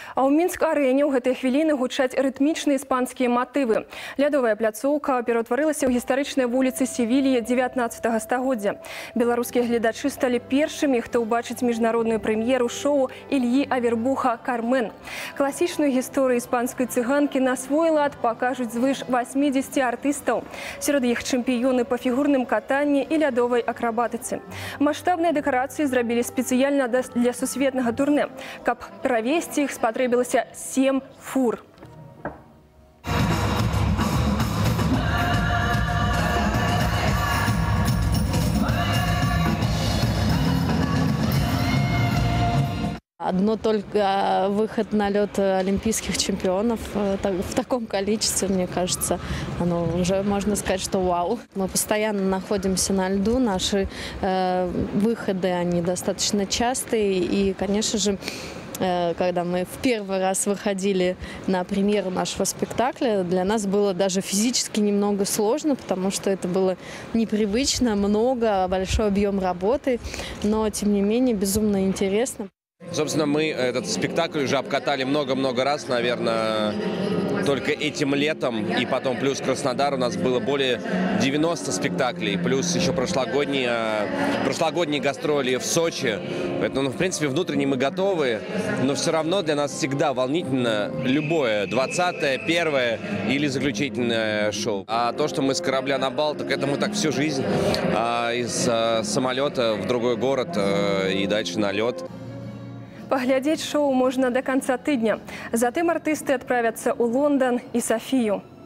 А ў Мінск-арэне ў гэтыя хвіліны гучаць рытмічныя іспанскія матывы. Лядовая пляцоўка пераўтварылася ў гістарычныя вуліцы Севіліі 19 стагоддзя. Беларускія гледачы сталі першымі, хто ўбачыць міжнародную прэм'еру шоу Ільі Авербуха «Кармен». Класічную гісторыю іспанскай цыганкі на свой лад пакажуць звыш 80 артыстаў. Сярод іх чэмпіёны па фігурным катанні і лядовай акрабатыцы. Маштабныя дэкарацыі зрабілі спецыяльна для сусветнага турне. Каб правесці іх спатрэбілася 7 фур. Одно только выход на лед олимпийских чемпионов в таком количестве, мне кажется, оно уже можно сказать, что вау. Мы постоянно находимся на льду, наши выходы, они достаточно частые. И, конечно же, когда мы в первый раз выходили на премьеру нашего спектакля, для нас было даже физически немного сложно, потому что это было непривычно, большой объем работы, но, тем не менее, безумно интересно. Собственно, мы этот спектакль уже обкатали много-много раз, наверное, только этим летом, и потом плюс Краснодар у нас было более 90 спектаклей, плюс еще прошлогодние гастроли в Сочи. Поэтому, в принципе, внутренне мы готовы, но все равно для нас всегда волнительно любое 20-е, 1-е или заключительное шоу. А то, что мы с корабля на бал, так это мы так всю жизнь, из самолета в другой город и дальше на лед. Паглядзець шоу можна до конца тыдня. Затым артысты адправяцца ў Лондан і Сафію.